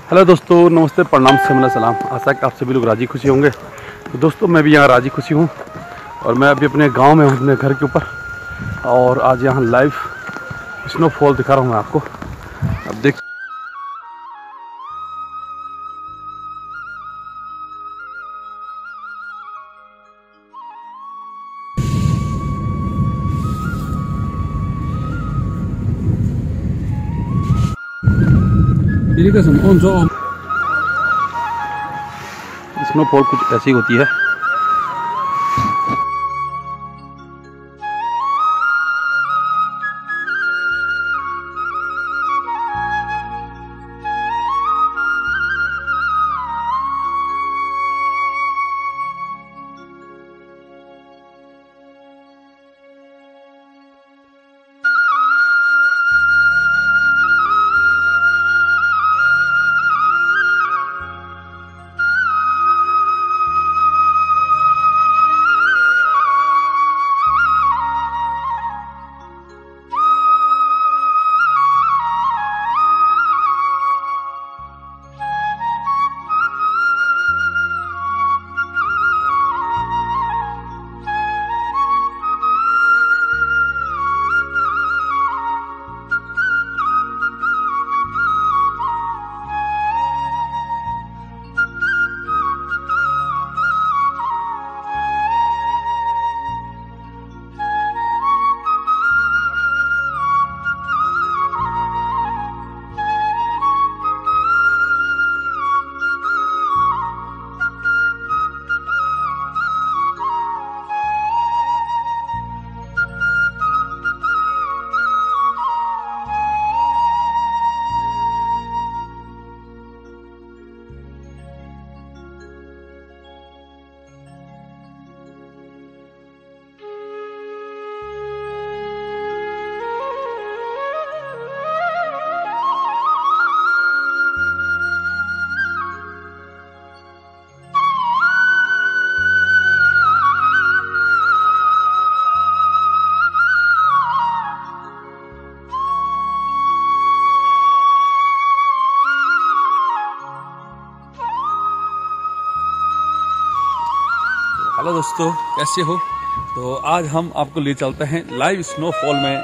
Hello दोस्तों, नमस्ते, प्रणाम, सेमला सलाम। आशा कि आप सभी लोग राजी खुशी होंगे। तो दोस्तों, मैं भी यहाँ राजी खुशी हूँ और मैं अभी अपने गांव में हूँ, अपने घर के ऊपर। और आज यहाँ लाइव स्नोफॉल दिखा रहा हूँ मैं आपको। अब देख स्नोफॉल कुछ ऐसी होती है। हेलो दोस्तों, कैसे हो? तो आज हम आपको ले चलते हैं लाइव स्नोफॉल में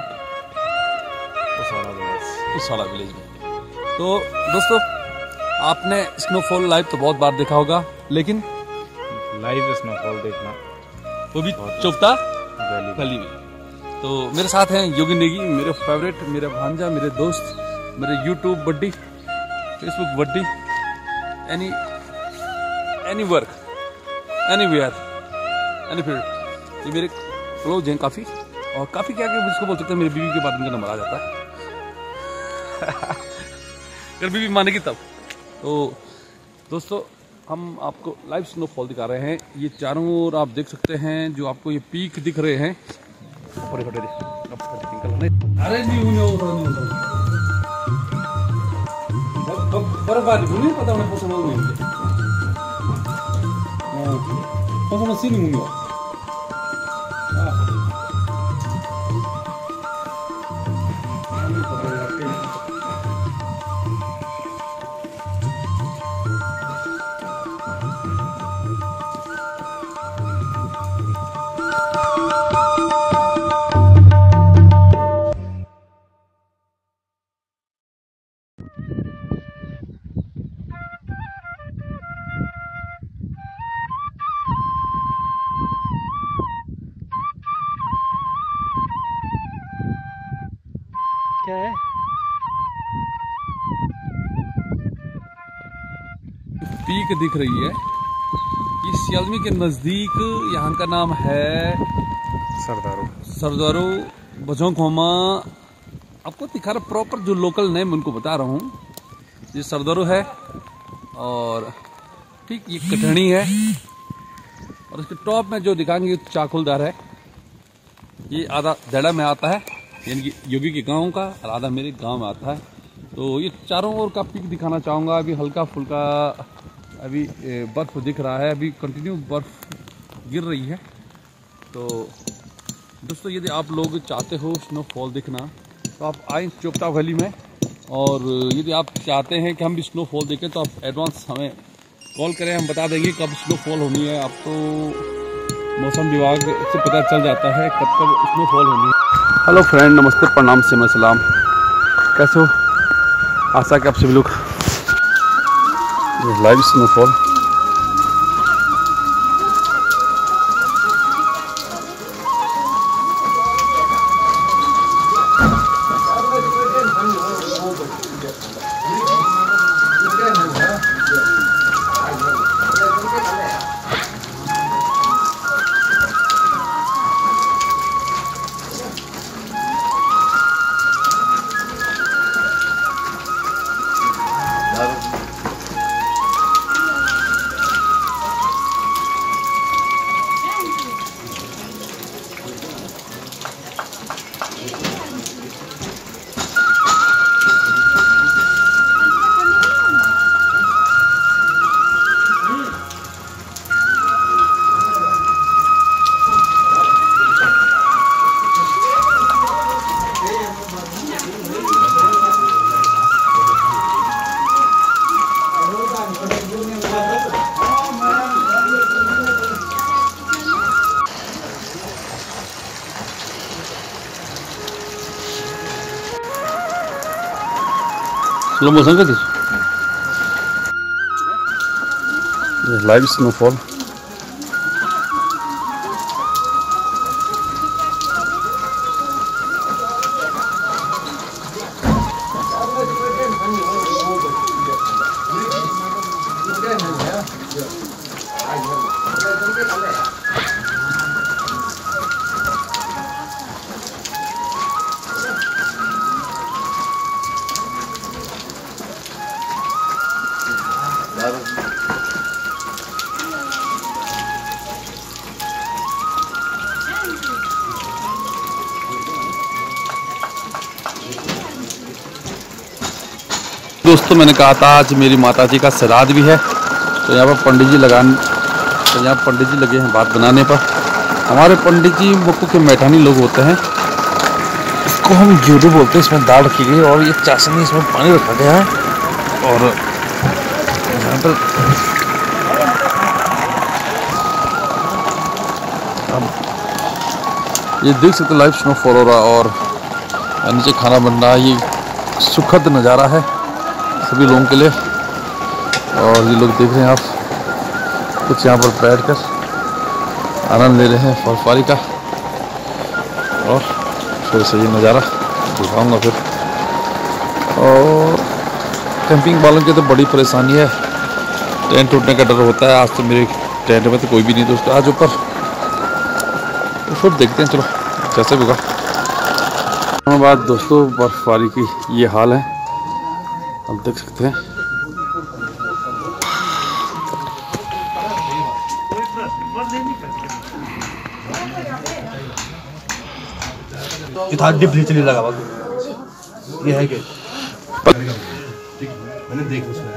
उसाला विलेज में। तो दोस्तों, आपने स्नोफॉल लाइव तो बहुत बार देखा होगा, लेकिन लाइव स्नोफॉल देखना वो भी चोपता वैली में। तो मेरे साथ हैं योगी नेगी, मेरे फेवरेट, मेरे भांजा, मेरे दोस्त, मेरे YouTube buddy, Facebook buddy, any work, anywhere, any field. ये मेरे क्लोज हैं काफ़ी, और काफ़ी क्या क्या जिसको बोल सकते हैं, मेरी बीवी के बाद इनका नंबर आ जाता है। अगर बीवी मानेगी तब। तो दोस्तों, हम आपको लाइव स्नोफॉल दिखा रहे हैं। ये चारों ओर आप देख सकते हैं, जो आपको ये पीक दिख रहे हैं। अरे नहीं बर्फबारी नहीं पता उन्हें पसंद नहीं हुई। क्या है? पीक दिख रही है, ये सियालमी के नजदीक। यहाँ का नाम है सरदारो बजोंगखोमा। आपको दिखा रहा प्रॉपर जो लोकल नेम उनको बता रहा हूँ। ये सरदारो है, और ठीक ये कटहनी है, और इसके टॉप में जो दिखाएंगे चाकुलदार है। ये आधा दड़ा में आता है, यानी कि योगी के गांव का, और आधा मेरे गांव में आता है। तो ये चारों ओर का पीक दिखाना चाहूँगा। अभी हल्का फुल्का अभी बर्फ दिख रहा है, अभी कंटिन्यू बर्फ गिर रही है। तो दोस्तों, यदि आप लोग चाहते हो स्नोफॉल दिखना, तो आप आए चोपता वैली में, और यदि आप चाहते हैं कि हम भी स्नोफॉल देखें तो आप एडवांस हमें कॉल करें, हम बता देंगे कब स्नोफॉल होनी है। आप तो मौसम विभाग से पता चल जाता है कब कब स्नोफॉल होनी है। हेलो फ्रेंड, नमस्ते, प्रणाम, से सलाम, कैसे हो? आशा कि आप सभी लोग लाइव स्नोफॉल स्लो मोशन का लाइव स्नोफॉल। दोस्तों, मैंने कहा था आज मेरी माताजी का श्राद्ध भी है, तो यहाँ पर पंडित जी लगे हैं बात बनाने पर। हमारे पंडित जी मुक्कू के मैठानी लोग होते हैं, इसको हम यूडू बोलते हैं। इसमें दाल रखी गई और ये चाशनी, इसमें पानी रखा गया है। और यहाँ पर ये देख सकते लाइव स्नोफॉल हो रहा और नीचे खाना बन रहा है। ये सुखद नज़ारा है सभी लोगों के लिए। और ये लोग देख रहे हैं आप, कुछ यहाँ पर बैठकर आनंद ले रहे हैं बर्फबारी का। और फिर से ये नज़ारा दिखाऊंगा फिर। और कैंपिंग वालों की तो बड़ी परेशानी है, टेंट टूटने का डर होता है। आज तो मेरे टेंट में तो कोई भी नहीं दोस्तों आज ऊपर, तो फिर देखते हैं, चलो जैसे भी होगा। बाद दोस्तों बर्फबारी की ये हाल है, आप देख सकते हैं। लगा ये है कि मैंने देख उसमें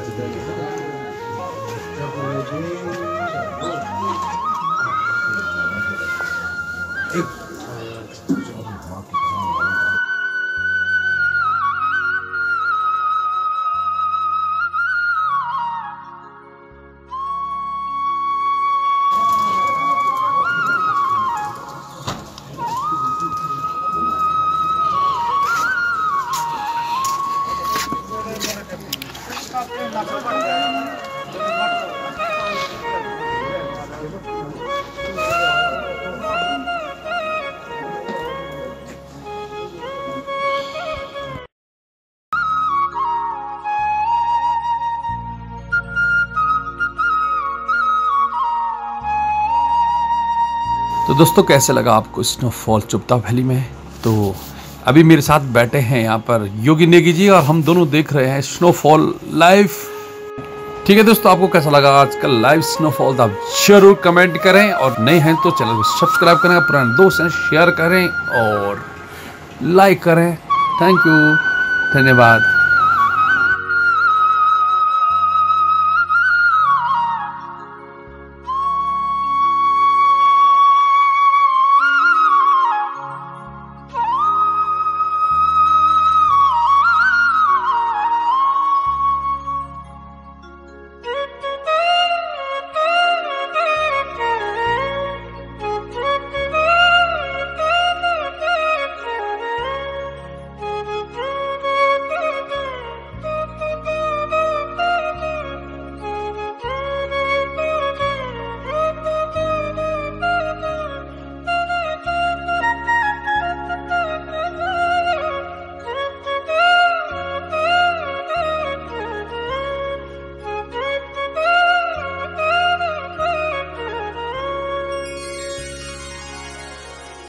तो दोस्तों कैसे लगा आपको स्नोफॉल चुपता वैली में? तो अभी मेरे साथ बैठे हैं यहाँ पर योगी नेगी जी और हम दोनों देख रहे हैं स्नोफॉल लाइव। ठीक है दोस्तों, आपको कैसा लगा आज का लाइव स्नोफॉल? आप जरूर कमेंट करें और नए हैं तो चैनल को सब्सक्राइब करें, पुराने दोस्त हैं शेयर करें और लाइक करें। थैंक यू, धन्यवाद।